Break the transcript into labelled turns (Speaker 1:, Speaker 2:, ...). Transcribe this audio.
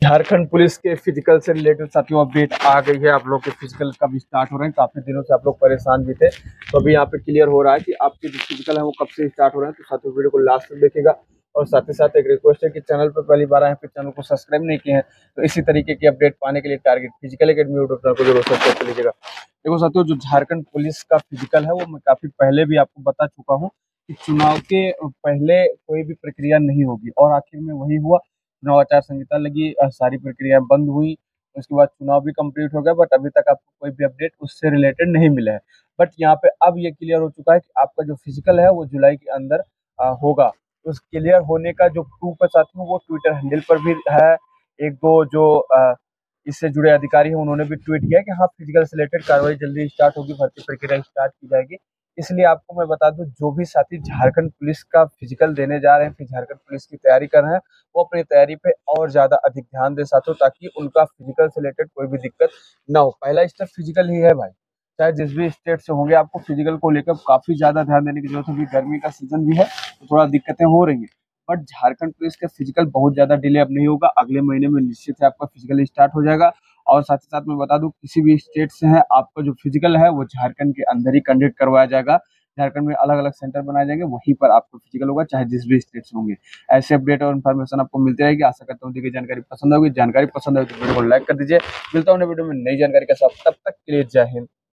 Speaker 1: Jharkhand police के physical से related साथियों अपडेट आ गई है। आप लोग के फिजिकल कब स्टार्ट हो रहे हैं, काफी दिनों से आप लोग परेशान भी थे, तो अभी यहाँ पे क्लियर हो रहा है कि आपके जो फिजिकल है वो कब से स्टार्ट हो रहे हैं। तो साथियों वीडियो को लास्ट तक देखिएगा। और साथ ही साथ एक रिक्वेस्ट है कि चैनल पर पहली बार आए हैं, फिर चैनल को सब्सक्राइब नहीं किए हैं तो इसी तरीके की अपडेट पाने के लिए Target Physical Academy YouTube channel को जरूर सब्सक्राइब कर लीजिएगा। देखो साथियों, जो झारखंड पुलिस का फिजिकल है वो मैं काफी पहले भी आपको बता चुका हूँ कि चुनाव के पहले कोई भी प्रक्रिया नहीं होगी, और आखिर में वही हुआ। चुनाव आचार संहिता लगी, सारी प्रक्रिया बंद हुई, उसके बाद चुनाव भी कंप्लीट हो गया, बट अभी तक आपको कोई भी अपडेट उससे रिलेटेड नहीं मिला है। बट यहाँ पे अब ये क्लियर हो चुका है कि आपका जो फिजिकल है वो जुलाई के अंदर होगा। उस क्लियर होने का जो प्रूफ है साथियों वो ट्विटर हैंडल पर भी है। एक दो जो इससे जुड़े अधिकारी हैं उन्होंने भी ट्वीट किया कि हाँ, फिजिकल से रिलेटेड कार्रवाई जल्दी स्टार्ट होगी, भर्ती प्रक्रिया स्टार्ट की जाएगी। इसलिए आपको मैं बता दूं, जो भी साथी झारखंड पुलिस का फिजिकल देने जा रहे हैं, फिर झारखंड पुलिस की तैयारी कर रहे हैं, वो अपनी तैयारी पे और ज्यादा अधिक ध्यान दे साथियों, ताकि उनका फिजिकल से रिलेटेड कोई भी दिक्कत ना हो। पहला स्टेप फिजिकल ही है भाई, चाहे जिस भी स्टेट से होंगे, आपको फिजिकल को लेकर काफी ज्यादा ध्यान देने की जरूरत है। गर्मी का सीजन भी है तो थोड़ा दिक्कतें हो रही है, बट झारखंड पुलिस का फिजिकल बहुत ज्यादा डिले अब नहीं होगा। अगले महीने में निश्चित है आपका फिजिकल स्टार्ट हो जाएगा। और साथ ही साथ मैं बता दूं, किसी भी स्टेट से है आपका जो फिजिकल है वो झारखंड के अंदर ही कंडक्ट करवाया जाएगा। झारखंड में अलग अलग सेंटर बनाए जाएंगे, वहीं पर आपको फिजिकल होगा, चाहे जिस भी स्टेट से होंगे। ऐसे अपडेट और इन्फॉर्मेशन आपको मिलती रहेगी। आशा करता हूँ कि जानकारी पसंद होगी। जानकारी पसंद है तो वीडियो को लाइक कर दीजिए। मिलता हूँ वीडियो में नई जानकारी के साथ, तब तक के लिए जय हिंद।